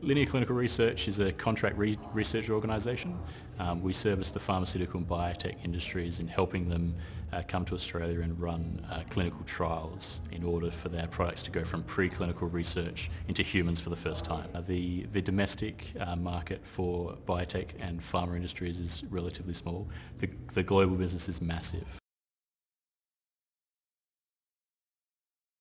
Linear Clinical Research is a contract research organisation. We service the pharmaceutical and biotech industries in helping them come to Australia and run clinical trials in order for their products to go from preclinical research into humans for the first time. The domestic market for biotech and pharma industries is relatively small. The global business is massive.